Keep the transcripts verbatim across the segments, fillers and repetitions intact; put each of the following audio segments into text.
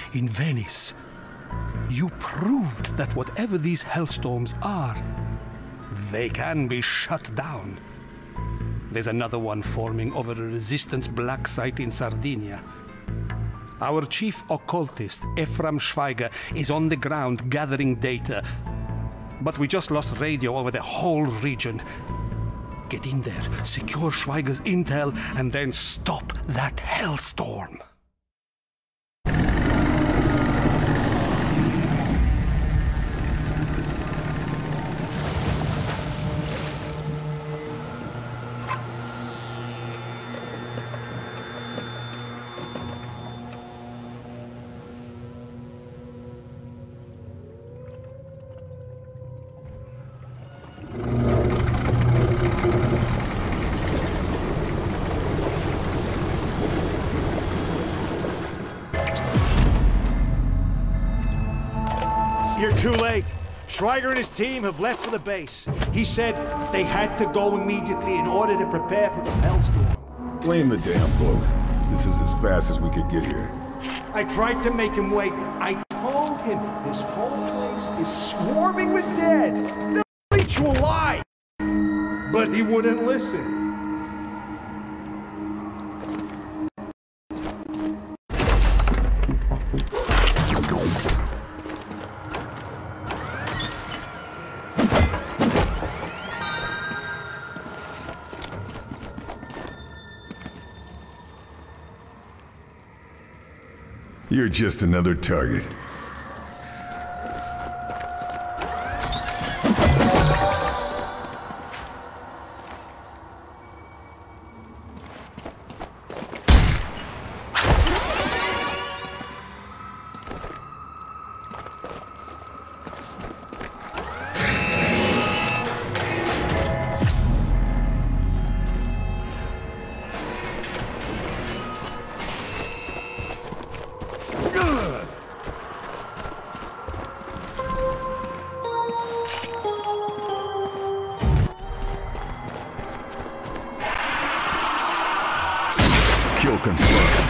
in Venice. You proved that whatever these hellstorms are, they can be shut down. There's another one forming over a resistance black site in Sardinia. Our chief occultist, Ephraim Schweiger, is on the ground gathering data. But we just lost radio over the whole region. Get in there, secure Schweiger's intel, and then stop that hellstorm. You're too late. Schweiger and his team have left for the base. He said they had to go immediately in order to prepare for the hellstorm. Blame the damn boat. This is as fast as we could get here. I tried to make him wait. I told him this whole place is swarming with dead. They'll eat you alive. But he wouldn't listen. You're just another target. Kill confirmed.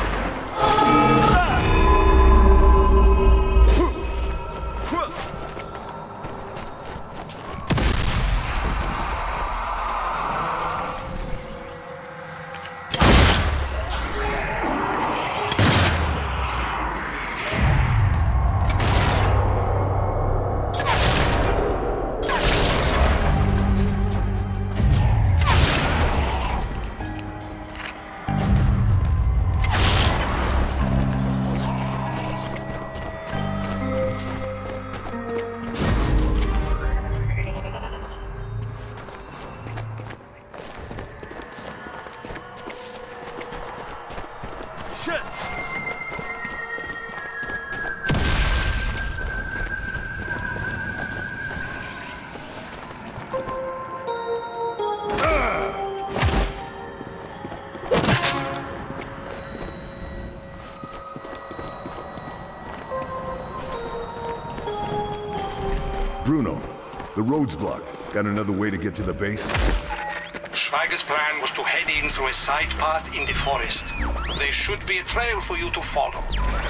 Bruno, the road's blocked. Got another way to get to the base? Schweiger's plan was to head in through a side path in the forest. There should be a trail for you to follow.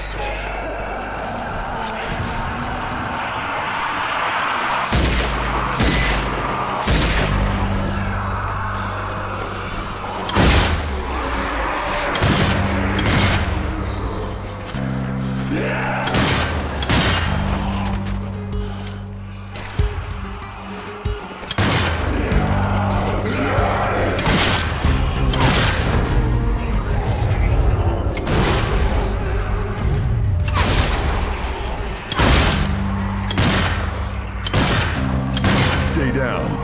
Stay down.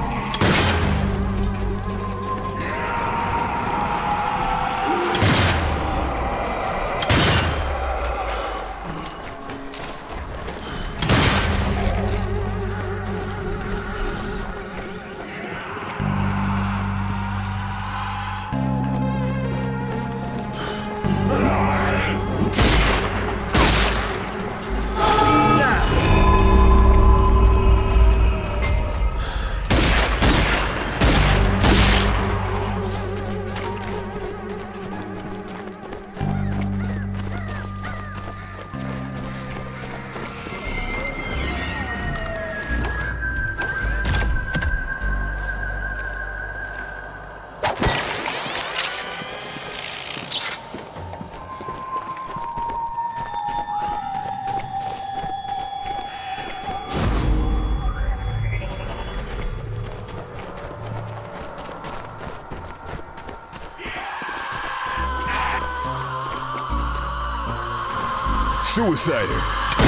suicider.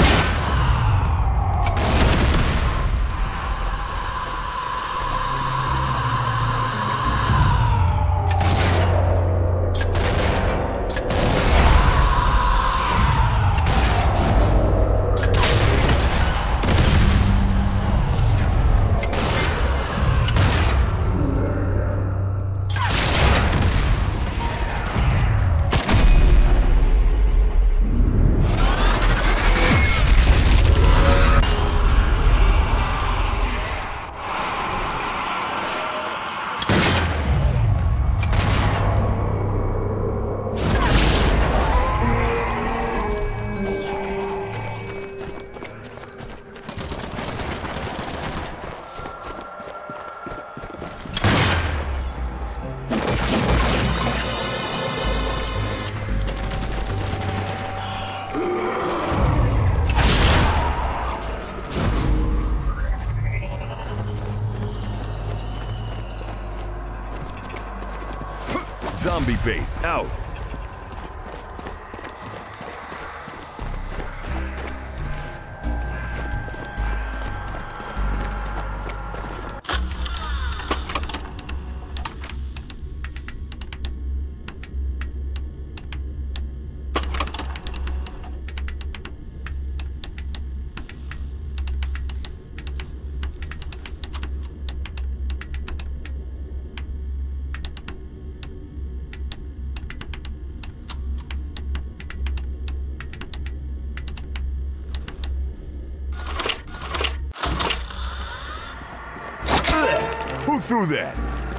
Zombie bait, out! Who threw that?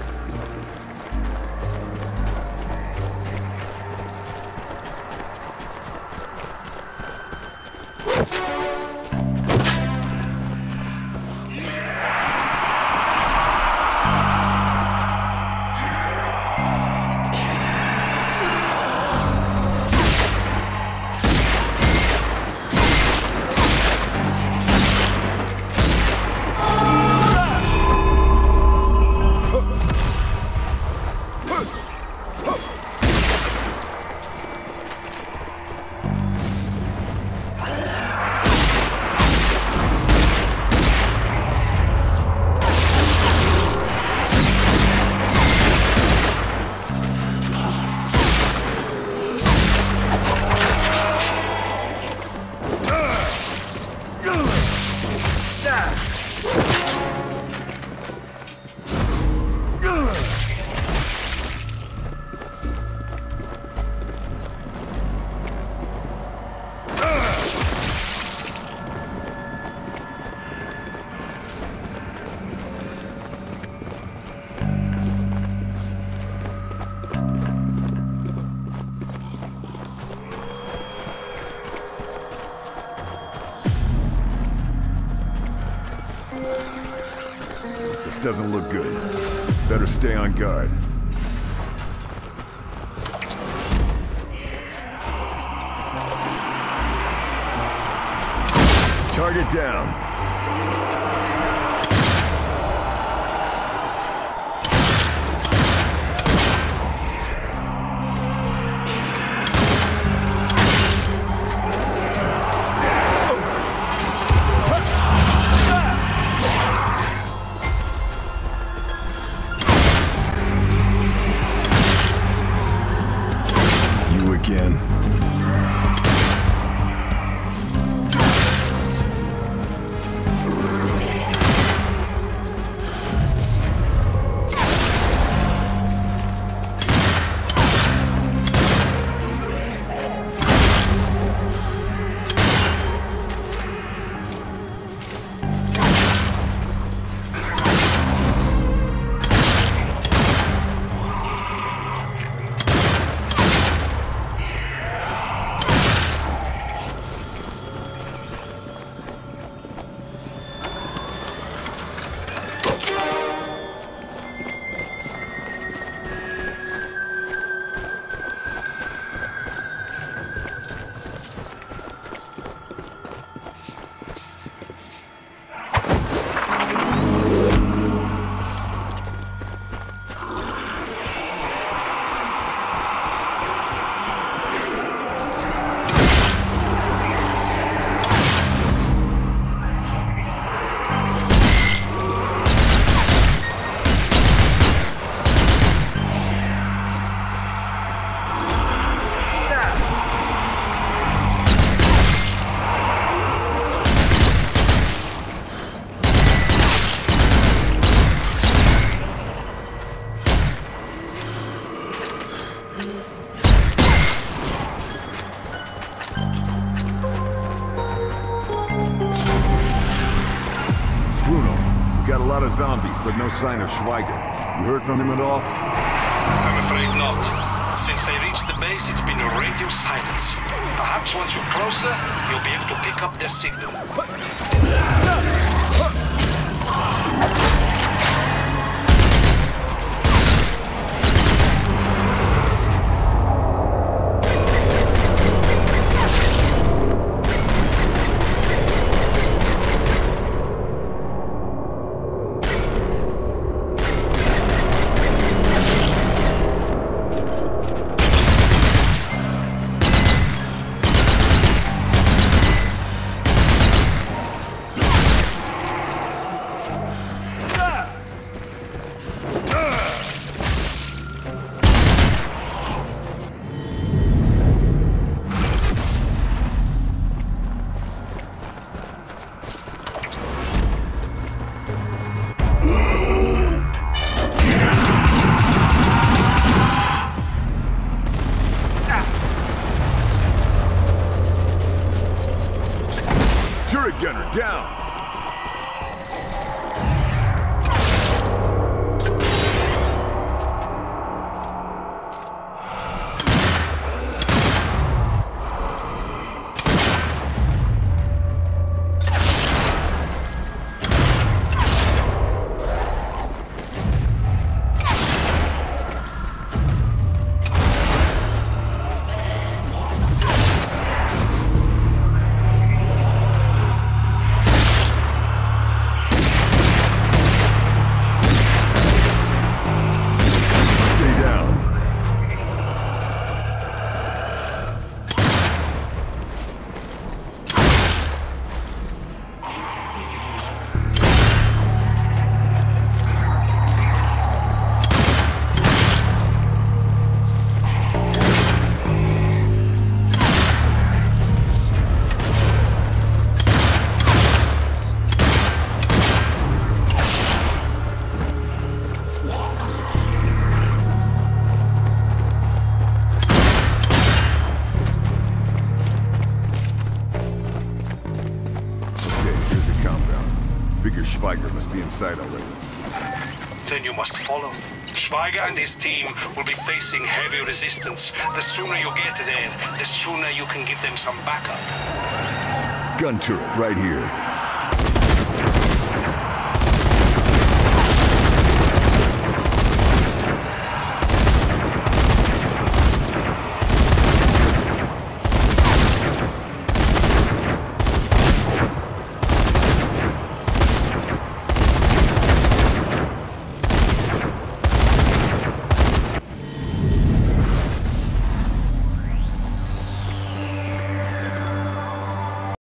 This doesn't look good. Better stay on guard. Target down. Again. got a lot of zombies, but no sign of Schweiger. You heard from him at all? I'm afraid not. Since they reached the base, it's been a radio silence. Perhaps once you're closer, you'll be able to pick up their signal. Gunner down! Figure Schweiger must be inside already. Then you must follow. Schweiger and his team will be facing heavy resistance. The sooner you get there, the sooner you can give them some backup. Gun turret right here.